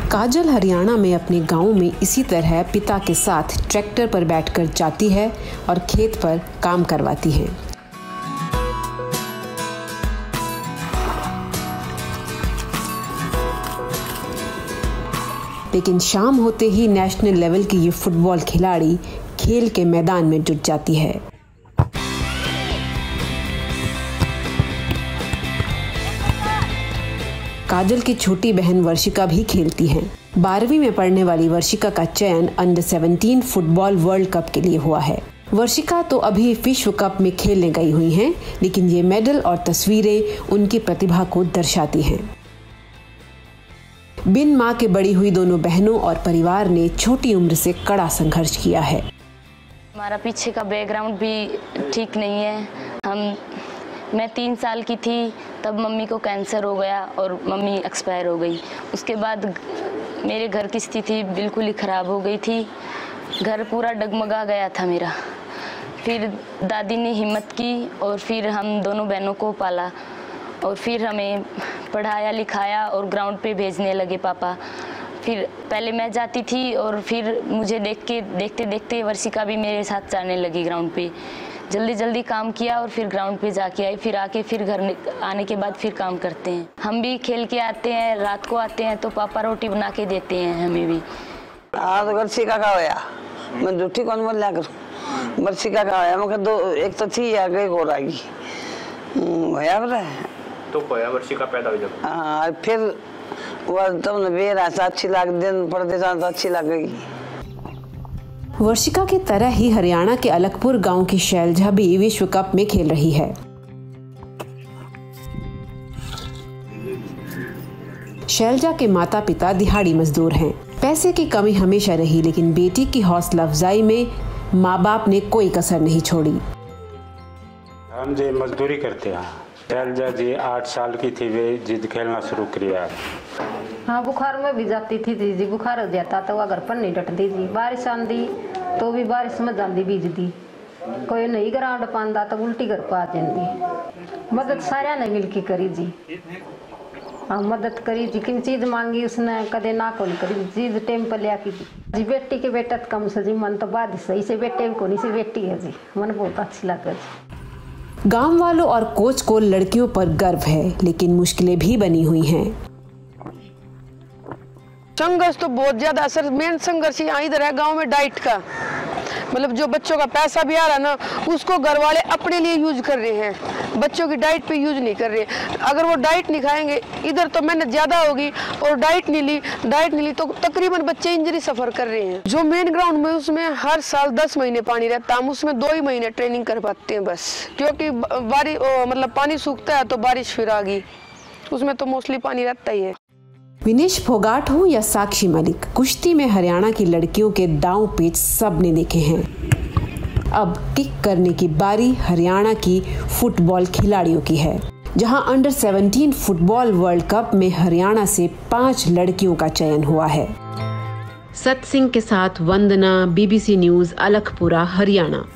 काजल हरियाणा में अपने गांव में इसी तरह पिता के साथ ट्रैक्टर पर बैठकर जाती है और खेत पर काम करवाती है। लेकिन शाम होते ही नेशनल लेवल की ये फुटबॉल खिलाड़ी खेल के मैदान में जुट जाती है। काजल की छोटी बहन वर्षिका भी खेलती हैं। 12वीं में पढ़ने वाली वर्षिका का चयन अंडर 17 फुटबॉल वर्ल्ड कप के लिए हुआ है। वर्षिका तो अभी विश्व कप में खेलने गई हुई हैं, लेकिन ये मेडल और तस्वीरें उनकी प्रतिभा को दर्शाती हैं। बिन मां के बड़ी हुई दोनों बहनों और परिवार ने छोटी उम्र से कड़ा संघर्ष किया है। हमारा पीछे का बैकग्राउंड भी ठीक नहीं है। मैं 3 साल की थी तब मम्मी को कैंसर हो गया और मम्मी एक्सपायर हो गई। उसके बाद मेरे घर की स्थिति बिल्कुल ही ख़राब हो गई थी। घर पूरा डगमगा गया था मेरा। फिर दादी ने हिम्मत की और फिर हम दोनों बहनों को पाला और फिर हमें पढ़ाया लिखाया और ग्राउंड पे भेजने लगे पापा। फिर पहले मैं जाती थी और फिर मुझे देखते देखते वर्षिका भी मेरे साथ जाने लगी ग्राउंड पे। जल्दी काम किया और फिर ग्राउंड पे जाके आई। फिर आके फिर घर आने के बाद फिर काम करते हैं। हम भी खेल के आते हैं, रात को आते हैं तो पापा रोटी बना के देते हैं हमें भी। तो वर्षिका का होया, मैं झूठी कौन बोल लिया करूँ। वर्षिका का होया, मैं दो एक तो थी या गई और आएगी होया बता तो होया वर्षिका पैदा हुई जब। हाँ फिर वो तुमने बेरा अच्छी लग दिन पढ़ते जान तो अच्छी लग गई। वर्षिका की तरह ही हरियाणा के अलकपुर गांव की शैलजा भी विश्व कप में खेल रही है। शैलजा के माता पिता दिहाड़ी मजदूर हैं। पैसे की कमी हमेशा रही, लेकिन बेटी की हौसला अफजाई में माँ बाप ने कोई कसर नहीं छोड़ी। हम जो मजदूरी करते हैं। शैलजा जी 8 साल की थी, वे जिद खेलना शुरू किया। हाँ बुखार में भी जाती थी जी, बुखार हो जाता तो वह घर पर नहीं डटती जी। बारिश आंदी तो भी बारिश में जाती बीज दी। कोई नहीं ग्राउंड पांदा तो उल्टी घर पा जाती। मदद सारे ने मिलके करी जी। हाँ मदद करी जी। किन चीज मांगी उसने कदे ना को नहीं करी। चीज टाइम पर लिया की जी। बेटी के बेटा कम से जी मन तो बाद सही से बेटे को नहीं से बेटी है जी। मन बहुत अच्छी लगे जी। गांव वालों और कोच को लड़कियों पर गर्व है, लेकिन मुश्किलें भी बनी हुई हैं। संघर्ष तो बहुत ज्यादा असर। मेन संघर्ष यहाँ इधर है गांव में डाइट का। मतलब जो बच्चों का पैसा भी आ रहा ना, उसको घर वाले अपने लिए यूज कर रहे हैं, बच्चों की डाइट पे यूज नहीं कर रहे। अगर वो डाइट नहीं खाएंगे, इधर तो मेहनत ज्यादा होगी और डाइट नहीं ली तो तकरीबन बच्चे इंजरी सफर कर रहे हैं। जो मेन ग्राउंड में उसमें हर साल 10 महीने पानी रहता, हम उसमें 2 ही महीने ट्रेनिंग कर पाते हैं बस, क्योंकि मतलब पानी सूखता है तो बारिश फिर आ गई, उसमें तो मोस्टली पानी रहता ही है। विनेश फोगाट हो या साक्षी मलिक, कुश्ती में हरियाणा की लड़कियों के दांव पेच सब ने देखे हैं। अब किक करने की बारी हरियाणा की फुटबॉल खिलाड़ियों की है, जहां अंडर 17 फुटबॉल वर्ल्ड कप में हरियाणा से 5 लड़कियों का चयन हुआ है। सत सिंह के साथ वंदना, BBC न्यूज़, अलकपुरा, हरियाणा।